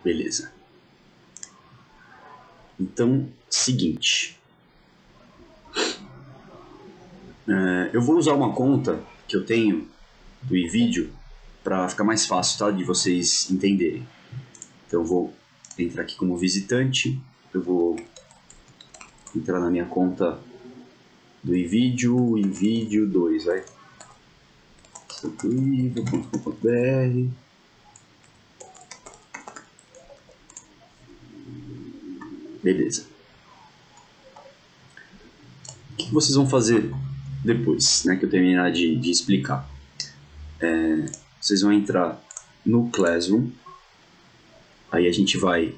Beleza. Então, seguinte. Eu vou usar uma conta que eu tenho do iVideo para ficar mais fácil, tá, de vocês entenderem. Então eu vou entrar aqui como visitante. Eu vou entrar na minha conta do iVideo, iVideo 2, vai. Santoivo.com.br. Beleza. O que vocês vão fazer depois, né, que eu terminar de explicar? Vocês vão entrar no Classroom. Aí a gente vai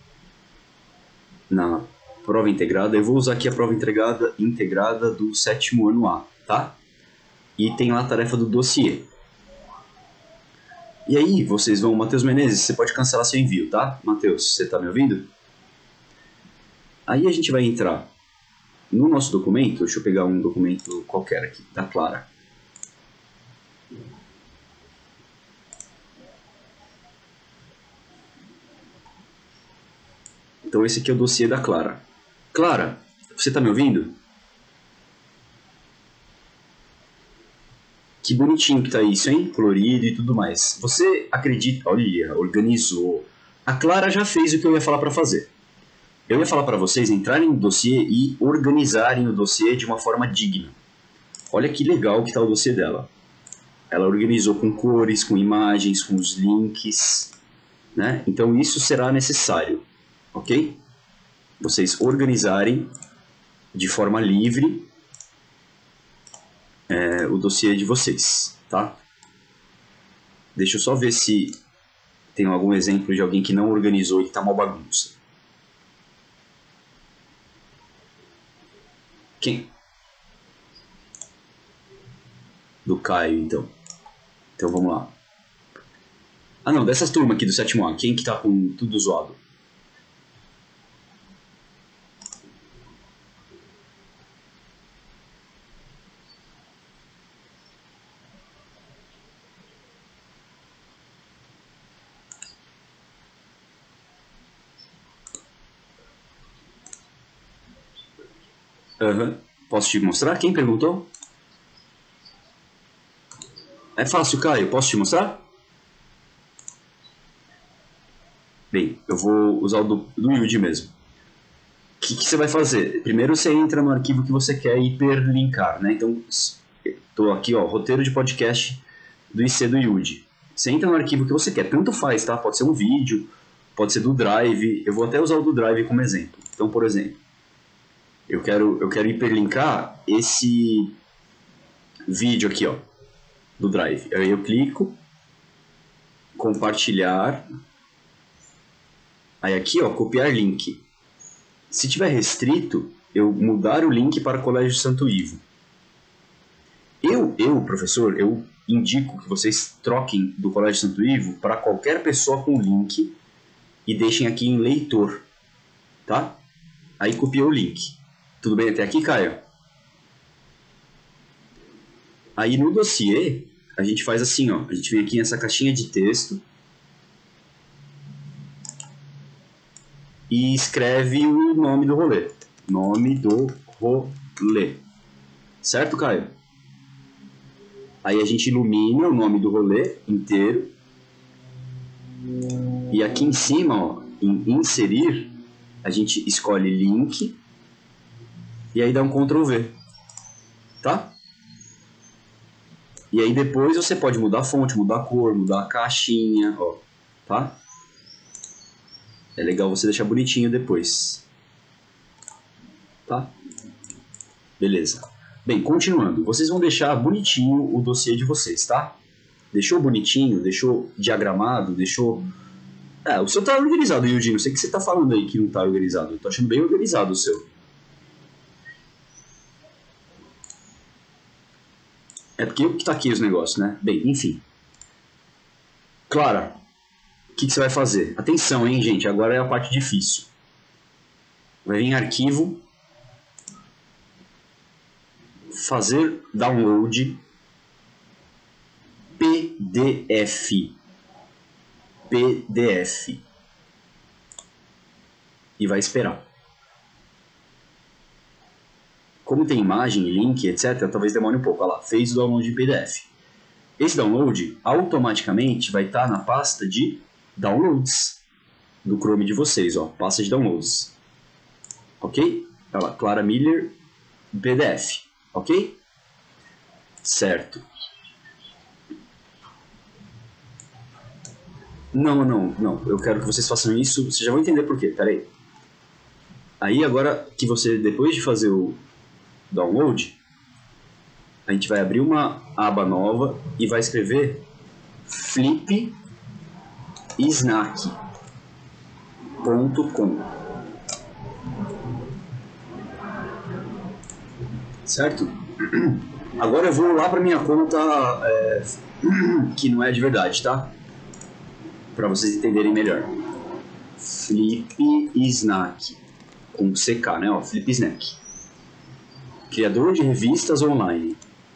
na prova integrada. Eu vou usar aqui a prova integrada do 7º ano A, tá? E tem lá a tarefa do dossiê. E aí vocês vão... Matheus Menezes, você pode cancelar seu envio, tá? Matheus, você tá me ouvindo? Aí a gente vai entrar no nosso documento. Deixa eu pegar um documento qualquer aqui, da Clara. Então esse aqui é o dossiê da Clara. Clara, você tá me ouvindo? Que bonitinho que tá isso, hein? Colorido e tudo mais. Você acredita... Olha, organizou. A Clara já fez o que eu ia falar para fazer. Eu ia falar para vocês entrarem no dossiê e organizarem o dossiê de uma forma digna. Olha que legal que tá o dossiê dela. Ela organizou com cores, com imagens, com os links, né? Então isso será necessário, ok? Vocês organizarem de forma livre o dossiê de vocês, tá? Deixa eu só ver se tem algum exemplo de alguém que não organizou e que tá uma bagunça. Quem? Do Caio, então. Então vamos lá. Ah não, dessas turmas aqui do 7º A, quem que tá com tudo zoado? Aham. Posso te mostrar? Quem perguntou? É fácil, Caio. Posso te mostrar? Bem, eu vou usar o do Yudi mesmo. O que você vai fazer? Primeiro você entra no arquivo que você quer hiperlinkar, né? Então, estou aqui, ó, roteiro de podcast do IC do Yudi. Você entra no arquivo que você quer, tanto faz, tá? Pode ser um vídeo, pode ser do Drive. Eu vou até usar o do Drive como exemplo. Então, por exemplo, eu quero hiperlinkar esse vídeo aqui, ó, do Drive. Aí eu clico, compartilhar. Aí aqui, ó, copiar link. Se tiver restrito, eu mudar o link para Colégio Santo Ivo. Professor, eu indico que vocês troquem do Colégio Santo Ivo para qualquer pessoa com link e deixem aqui em leitor, tá? Aí copiei o link. Tudo bem até aqui, Caio? Aí no dossiê, a gente faz assim, ó. A gente vem aqui nessa caixinha de texto e escreve o nome do rolê. Nome do rolê. Certo, Caio? Aí a gente ilumina o nome do rolê inteiro. E aqui em cima, ó, em inserir, a gente escolhe link. E aí dá um Ctrl V. Tá? E aí depois você pode mudar a fonte, mudar a cor, mudar a caixinha, ó. Tá? É legal você deixar bonitinho depois. Tá? Beleza. Bem, continuando. Vocês vão deixar bonitinho o dossiê de vocês, tá? Deixou bonitinho, deixou diagramado, deixou... o seu tá organizado, Yudi. Não sei o que você tá falando aí que não tá organizado. Eu tô achando bem organizado o seu. É porque eu que taquei os negócios, né? Bem, enfim. Clara, o que você vai fazer? Atenção, hein, gente? Agora é a parte difícil. Vai vir em arquivo, fazer download, PDF. e vai esperar. Como tem imagem, link, etc., talvez demore um pouco. Olha lá, fez o download em PDF. Esse download automaticamente vai estar na pasta de downloads do Chrome de vocês, ó, pasta de downloads. Ok? Olha lá, Clara Miller, PDF. Ok? Certo. Não. Eu quero que vocês façam isso. Vocês já vão entender por quê. Pera aí. Aí agora que você, depois de fazer o download, a gente vai abrir uma aba nova e vai escrever flipsnack.com. Certo? Agora eu vou lá para minha conta que não é de verdade, tá? Para vocês entenderem melhor. Flipsnack com CK, né? Ó, Flipsnack. Criador de revistas online.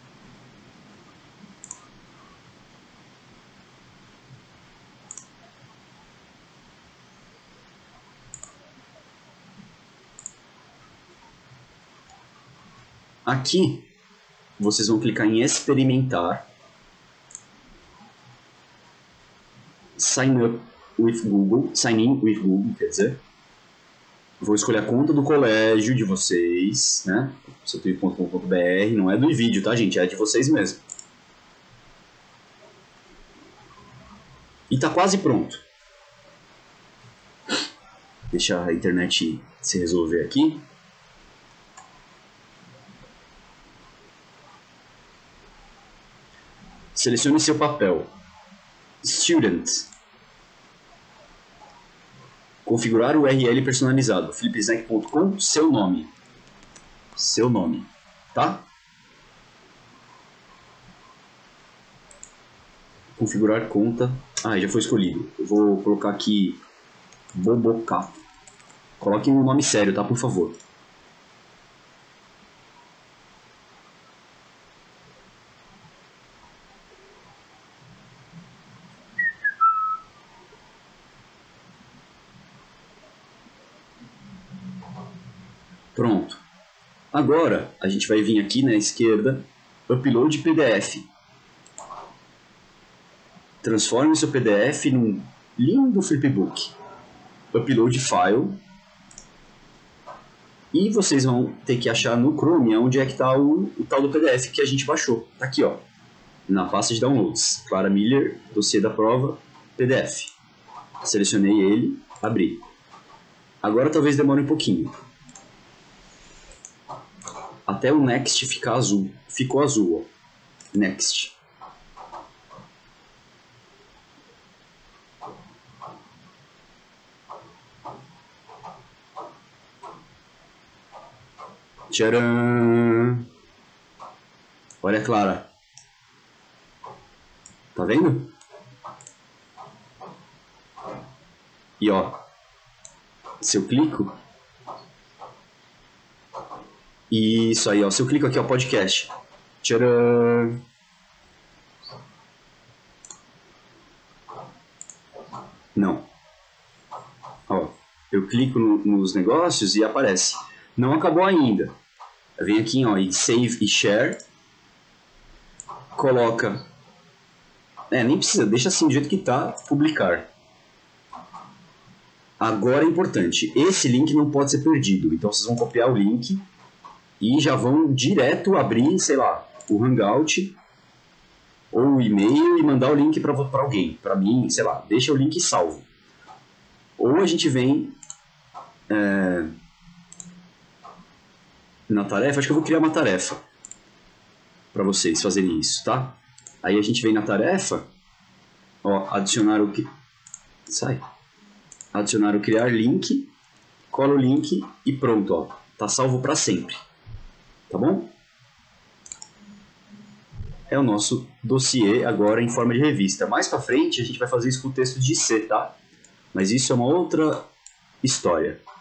Aqui, vocês vão clicar em experimentar. Sign in with Google, quer dizer. Vou escolher a conta do colégio de vocês, né? Sotuí.com.br, não é do vídeo, tá, gente? É de vocês mesmo. E tá quase pronto. Deixa a internet se resolver aqui. Selecione seu papel. Student. Configurar o URL personalizado. flipsnack.com, seu nome. Seu nome, tá? Configurar conta. Ah, já foi escolhido. Eu vou colocar aqui Bobocá. Coloque um nome sério, tá? Por favor. Pronto. Agora, a gente vai vir aqui na esquerda, Upload PDF. Transforme seu PDF num lindo flipbook. Upload File. E vocês vão ter que achar no Chrome onde é que está o tal do PDF que a gente baixou. Tá aqui, ó. Na pasta de downloads. Clara Miller, dossiê da prova, PDF. Selecionei ele, abri. Agora talvez demore um pouquinho. Até o Next ficar azul. Ficou azul, ó. Next. Tcharam! Olha, Clara. Tá vendo? E ó, se eu clico... Isso aí, ó. Se eu clico aqui, ó, podcast. Tcharam! Não. Ó, eu clico nos negócios e aparece. Não acabou ainda. Vem aqui, ó, e save e share. Coloca... nem precisa, deixa assim do jeito que tá, publicar. Agora é importante, esse link não pode ser perdido. Então vocês vão copiar o link e já vão direto abrir, sei lá, o Hangout ou o e-mail e mandar o link para alguém, para mim, sei lá, deixa o link salvo. Ou a gente vem na tarefa, acho que eu vou criar uma tarefa para vocês fazerem isso, tá? Aí a gente vem na tarefa, ó, adicionar o que... Sai. Adicionar o criar link, cola o link e pronto, ó. Tá salvo para sempre. Tá bom? É o nosso dossiê agora em forma de revista. Mais para frente a gente vai fazer isso com o texto de C, tá? Mas isso é uma outra história.